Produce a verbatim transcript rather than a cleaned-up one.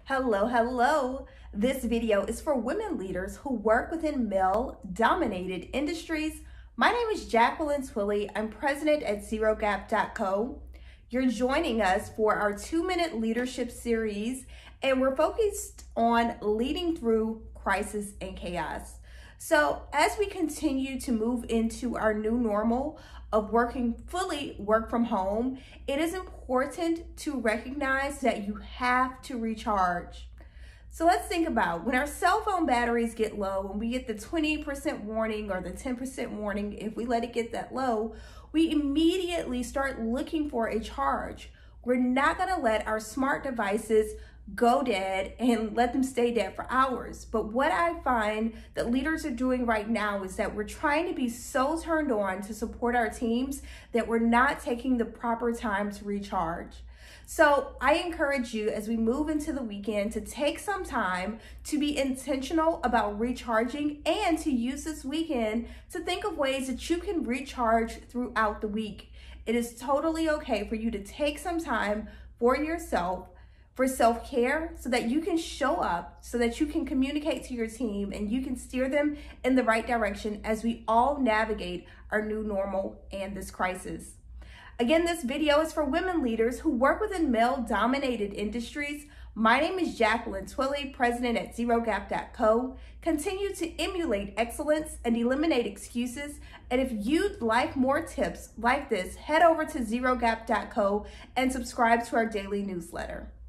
Hello, hello. This video is for women leaders who work within male-dominated industries. My name is Jacqueline Twillie. I'm president at zero gap dot co. You're joining us for our two-minute leadership series, and we're focused on leading through crisis and chaos. So as we continue to move into our new normal of working fully work from home, it is important to recognize that you have to recharge. So let's think about when our cell phone batteries get low, when we get the twenty percent warning or the ten percent warning, if we let it get that low, we immediately start looking for a charge. We're not gonna let our smart devices go dead and let them stay dead for hours. But what I find that leaders are doing right now is that we're trying to be so turned on to support our teams that we're not taking the proper time to recharge. So I encourage you as we move into the weekend to take some time to be intentional about recharging and to use this weekend to think of ways that you can recharge throughout the week. It is totally okay for you to take some time for yourself, for self-care, so that you can show up, so that you can communicate to your team and you can steer them in the right direction as we all navigate our new normal and this crisis. Again, this video is for women leaders who work within male-dominated industries. My name is Jacqueline Twillie, president at zero gap dot co. Continue to emulate excellence and eliminate excuses. And if you'd like more tips like this, head over to zero gap dot co and subscribe to our daily newsletter.